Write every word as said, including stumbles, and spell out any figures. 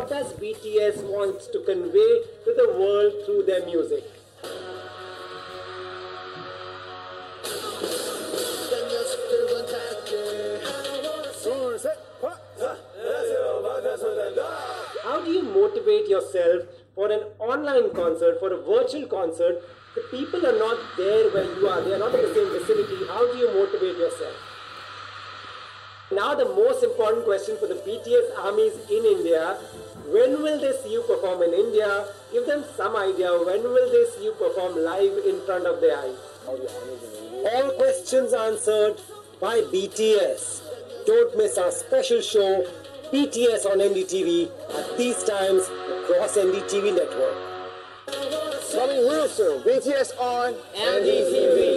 what does B T S want to convey to the world through their music? How do you motivate yourself for an online concert, for a virtual concert? The people are not there where you are, they are not in the same vicinity. How do you motivate yourself? Now the most important question for the B T S armies in India: when will they see you perform in India? Give them some idea, when will they see you perform live in front of their eyes? All questions answered by B T S. Don't miss our special show, B T S on N D T V, at these times across N D T V network. Coming real soon, B T S on N D T V.